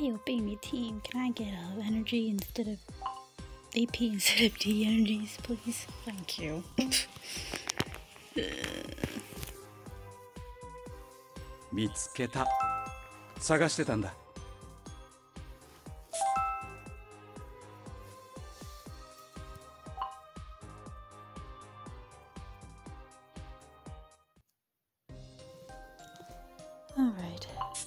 Hey, obey team. Can I get energy instead of AP instead of D energies, please? Thank you. 見つけた。探してたんだ。 All right.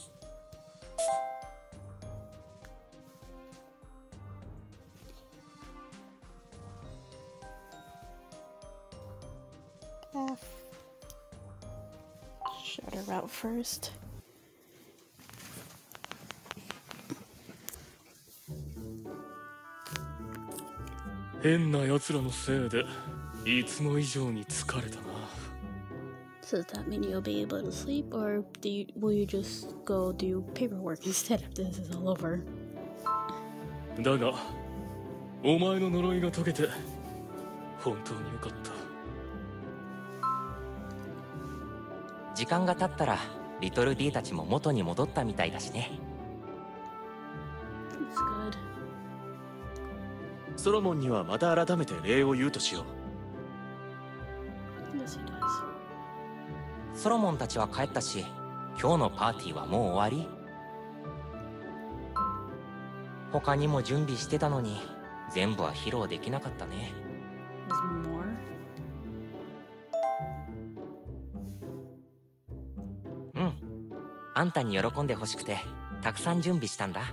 Shut her out first. 変な奴らのせいでいつも以上に疲れたな。 So does that mean you'll be able to sleep, or will you just go do paperwork instead if this is all over? だが、お前の呪いが解けて本当によかった。 時間が経ったらリトル D たちも元に戻ったみたいだしね。 That's good. ソロモンにはまた改めて礼を言うとしよ Yes, he does. ソロモンたちは帰ったし、今日のパーティーはもう終わり？他にも準備してたのに全部は披露できなかったね。 There's more? うん。あんたに喜んでほしくてたくさん準備したんだ。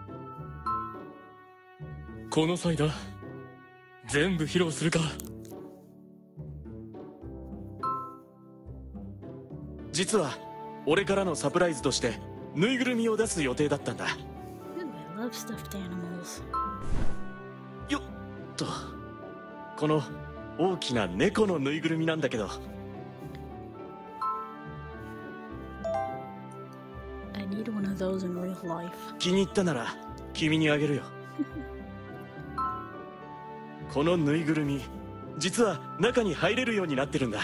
この際だ。全部披露するか。 実は俺からのサプライズとしてぬいぐるみを出す予定だったんだ。 Ooh, I love stuffed animals. よっと、この大きな猫のぬいぐるみなんだけど。 I need one of those in real life. 気に入ったなら君にあげるよ。このぬいぐるみ、実は中に入れるようになってるんだ。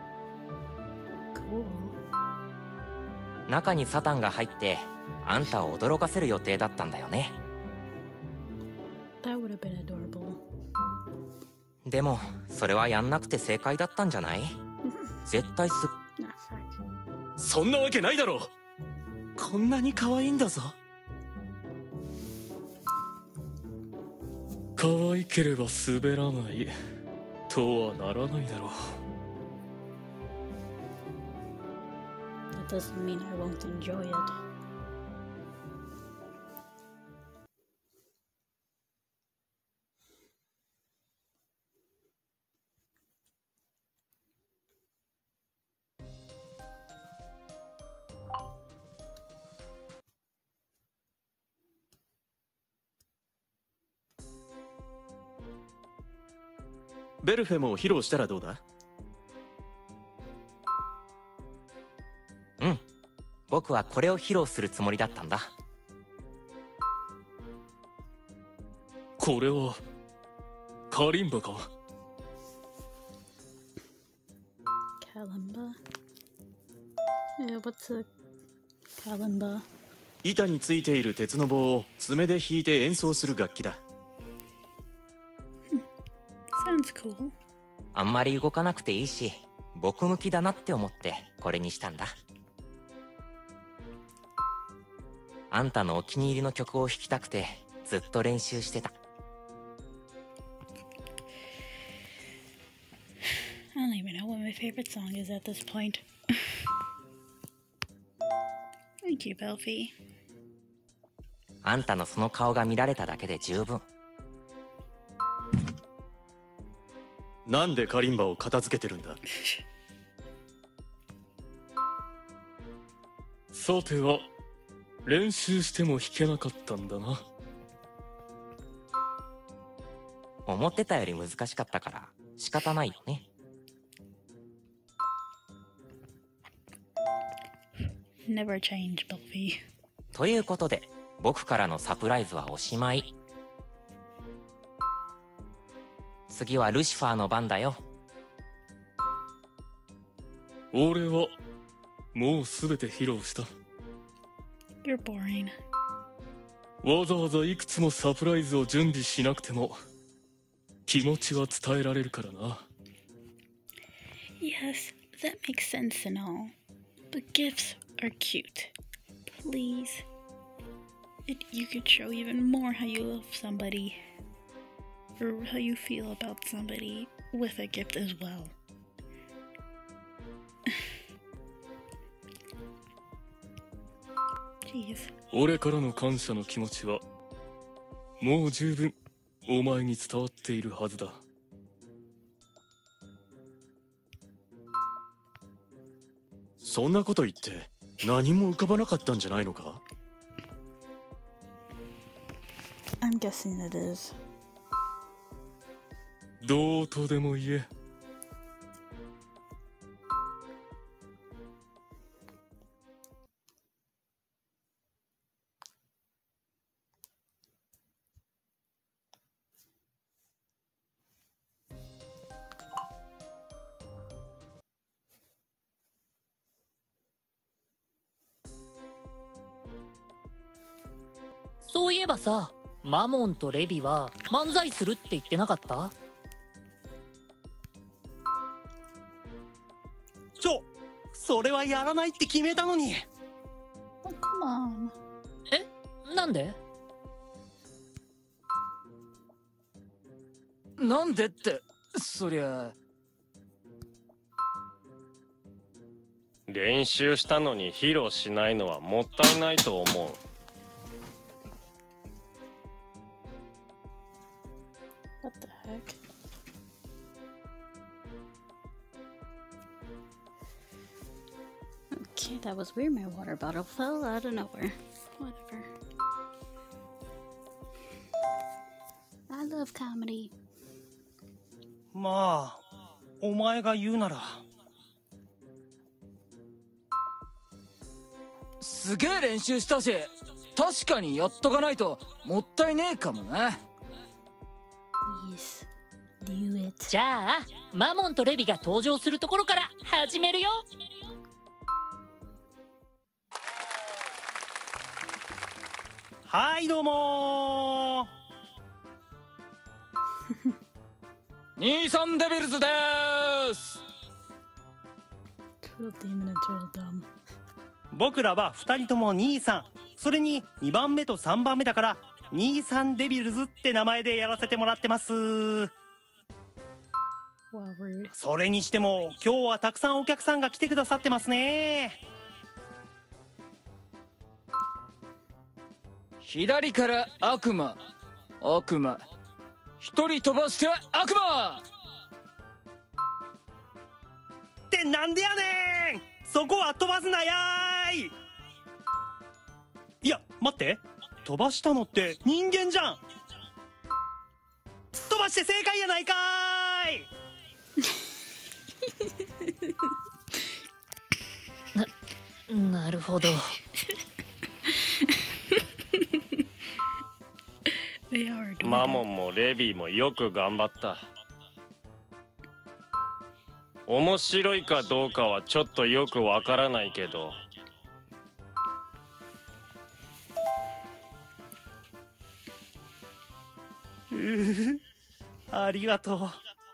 Cool. 中にサタンが入ってあんたを驚かせる予定だったんだよね。 That would have been adorable. でもそれはやんなくて正解だったんじゃない？絶対す。 Nah, fuck. そんなわけないだろう。こんなに可愛いんだぞ。 可愛ければ滑らないとはならないだろう。 That doesn't mean I won't enjoy it. .ベルフェも披露したらどうだ？ うん。僕はこれを披露するつもりだったんだ。 これはカリンバか。 Kalimba? Yeah, what's a kalimba? 板についている鉄の棒を爪で弾いて演奏する楽器だ。 Sounds cool. あんまり動かなくていいし、僕向きだなって思ってこれにしたんだ。あんたのお気に入りの曲を弾きたくてずっと練習してた。 I don't even know what my favorite song is at this point. Thank you, Belfie. あんたのその顔が見られただけで十分。 なんでカリンバを片付けてるんだ？ さては練習しても弾けなかったんだな。 思ってたより難しかったから仕方ないよね。 Never change, Belfie. ということで僕からのサプライズはおしまい。次はルシファーの番だよ。 俺はもうすべて披露した。 You're boring. わざわざいくつもサプライズを準備しなくても気持ちは伝えられるからな。 Yes, that makes sense and all. But gifts are cute. Please. You could show even more how you love somebody. Or how you feel about somebody with a gift as well. Jeez. 俺からの感謝の気持ちはもう十分お前に伝わっているはずだ。 そんなこと言って何も浮かばなかったんじゃないのか？ I'm guessing it is. どうとでも言え。 そういえばさ、マモンとレビは漫才するって言ってなかった？ それはやらないって決めたのに。 Oh, come on. え、なんで？ なんでって、そりゃ。 練習したのに披露しないのはもったいないと思う。 What the heck? Okay, that was weird. My water bottle fell out of nowhere. Whatever. I love comedy. まあ、お前が言うなら。 すげえ練習したし、確かにやっとかないともったいねえかもな。 Please, do it. じゃあ、マモンとレビが登場するところから始めるよ。 はいどうも兄さんデビルズでーす。 Turtle Demon and Turtle Dumb. 僕らは2人とも兄さん、それに2番目と3番目だから兄さんデビルズって名前でやらせてもらってます。 Wow, rude. それにしても今日はたくさんお客さんが来てくださってますね。 左から悪魔、悪魔、一人飛ばして悪魔ってなんでやねん。そこは飛ばすなやーい。いや待って、飛ばしたのって人間じゃん。飛ばして正解やないかーい。 なるほど。 マモンもレビーもよく頑張った。面白いかどうかはちょっとよくわからないけど。 ありがと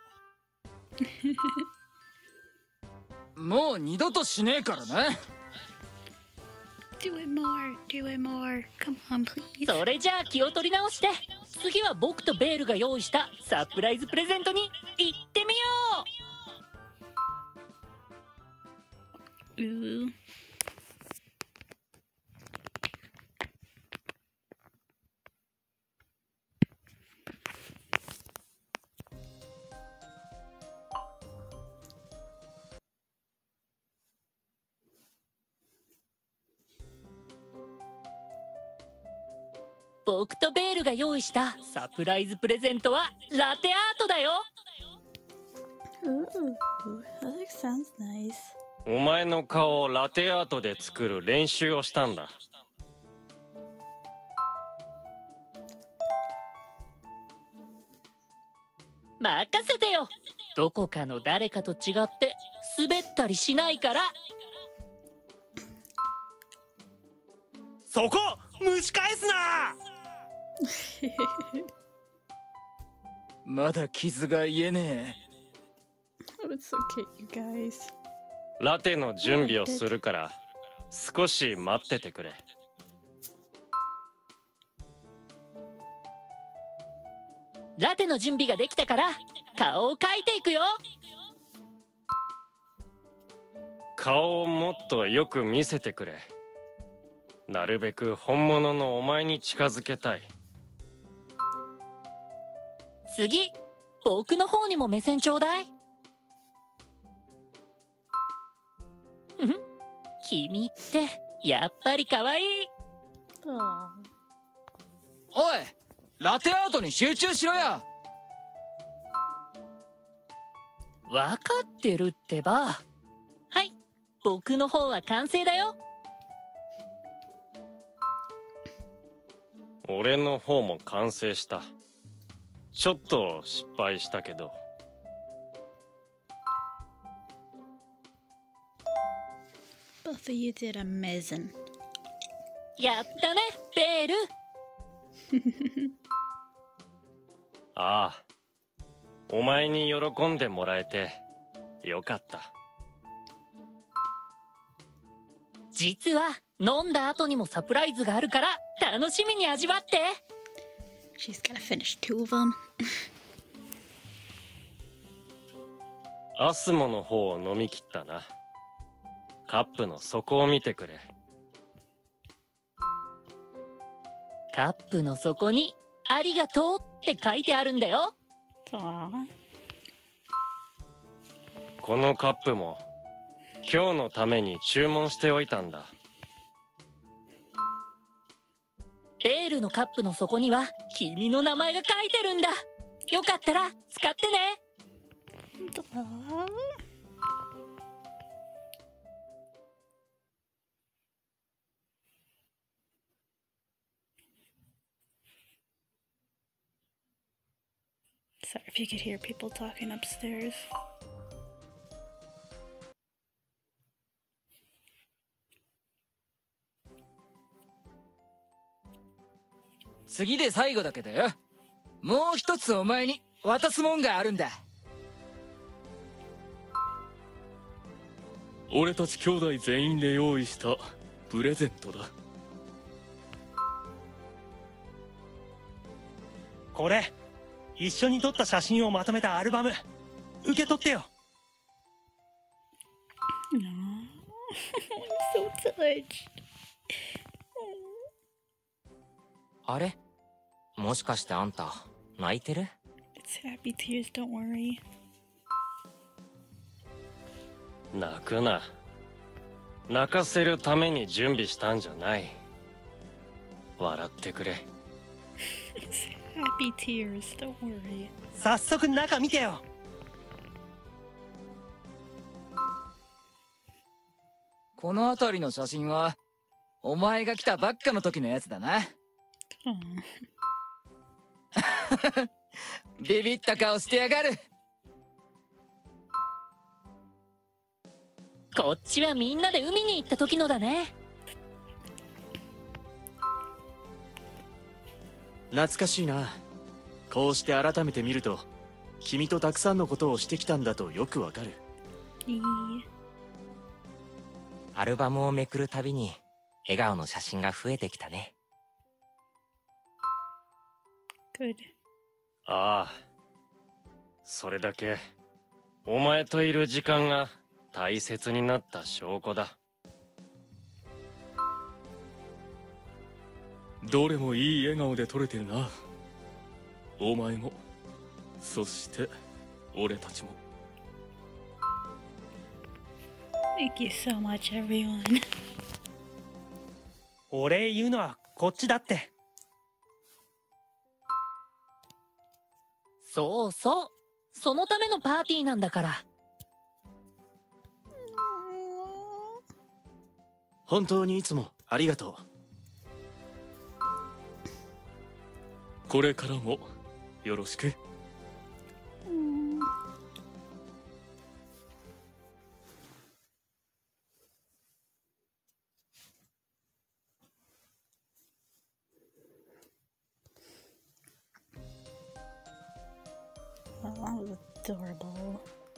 う。もう二度としねえからな。 Do it more, do it more. Come on, please. それじゃあ気を取り直して、次は僕とベールが用意したサプライズプレゼントに行ってみよう。Ooh. 僕とベールが用意したサプライズプレゼントはラテアートだよ。 Ooh, that sounds nice. お前の顔をラテアートで作る練習をしたんだ。 任せてよ。どこかの誰かと違って滑ったりしないから。 そこ蒸し返すな。 まだ傷が癒えね Oh, it's so cute, you guys. ラテの準備をするから少し待っててくれ。 ラテの準備ができたから顔を描いていくよ。 顔をもっとよく見せてくれ。なるべく本物のお前に近づけたい。 次、僕の方にも目線ちょうだい。君ってやっぱり可愛い。 Oh. おい、ラテアートに集中しろや。 わかってるってば。はい、僕の方は完成だよ。 俺の方も完成した。ちょっと失敗したけど。 Both of you did amazing. やったね、ベール。 ああ、お前に喜んでもらえてよかった。 実は飲んだ後にもサプライズがあるから楽しみに味わって。 She's gonna finish 2 of them. アスモの方を飲み切ったな。カップの底を見てくれ。 カップの底にありがとうって書いてあるんだよ。 Aww. このカップも今日のために注文しておいたんだ。 ベールのカップの底には君の名前が書いてるんだ。よかったら使ってね。 Aww. Sorry if you could hear people talking upstairs. 次で最後だけどよ。もう一つお前に渡すもんがあるんだ。 俺たち兄弟全員で用意したプレゼントだ。 これ一緒に撮った写真をまとめたアルバム受け取ってよ。 No. I'm so touched. あれ、もしかしてあんた泣いてる？ It's happy tears, don't worry. 泣くな。泣かせるために準備したんじゃない。笑ってくれ。 It's happy tears, don't worry. 早速中見てよ。 この辺りの写真はお前が来たばっかの時のやつだな。 Aw. ビビった顔してやがる。 こっちはみんなで海に行った時のだね。 懐かしいな。こうして改めて見ると君とたくさんのことをしてきたんだとよくわかる。 アルバムをめくるたびに笑顔の写真が増えてきたね。 Good. ああ、それだけお前といる時間が大切になった証拠だ。 どれもいい笑顔で撮れてるな。お前も、そして俺たちも。 Thank you so much, everyone. お礼言うのはこっちだって。 そうそう、そのためのパーティーなんだから。 本当にいつもありがとう。 これからもよろしく。 Well, that was adorable.